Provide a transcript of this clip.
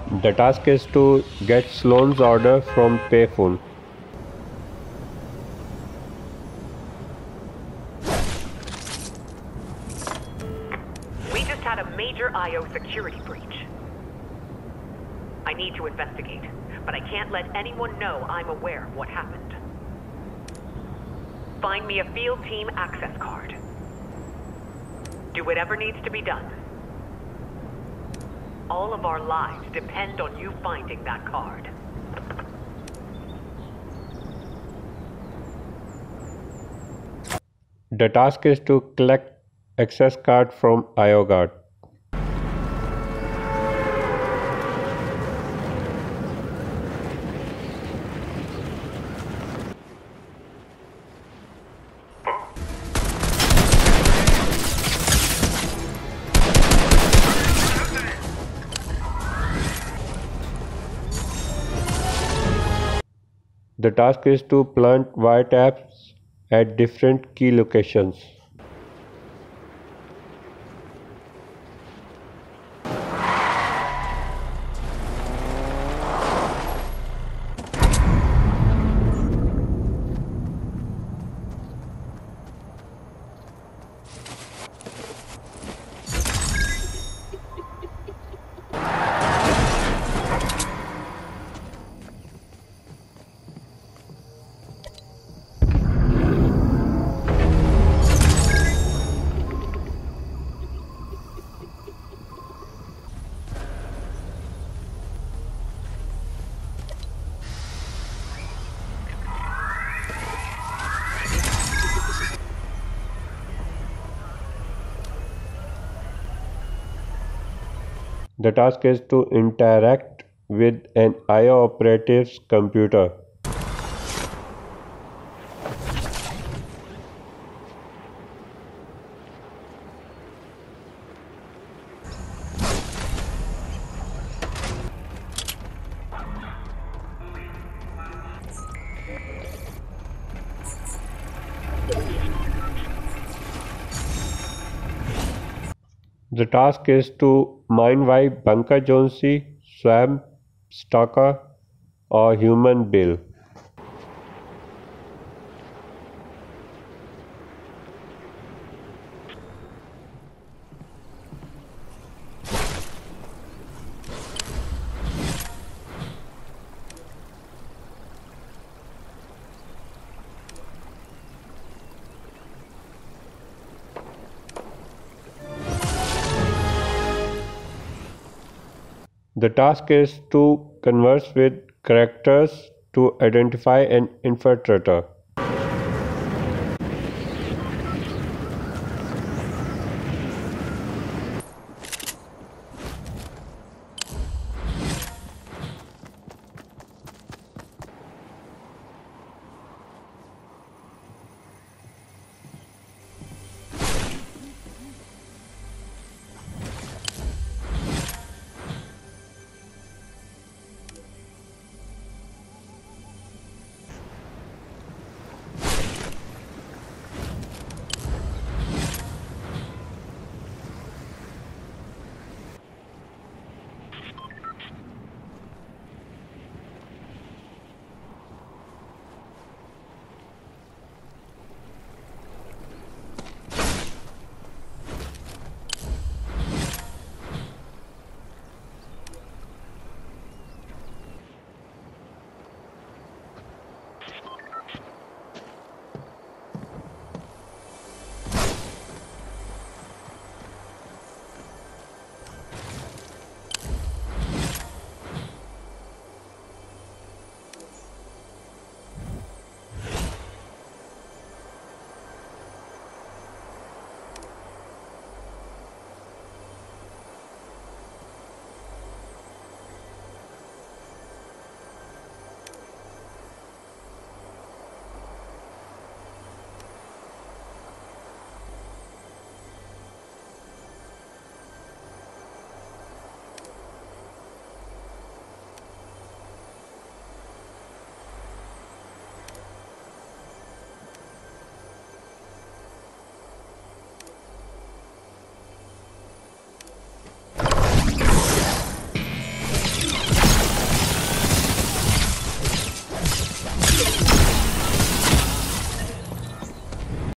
The task is to get Sloan's order from payphone. We just had a major IO security breach. I need to investigate, but I can't let anyone know I'm aware of what happened. Find me a field team access card. Do whatever needs to be done. All of our lives depend on you finding that card. The task is to collect access card from IOGuard. The task is to plant wiretaps at different key locations. The task is to interact with an IO operative's computer. The task is to mind-wipe Bunker Jonesy, Swamp Stalker, or Human Bill. The task is to converse with characters to identify an infiltrator.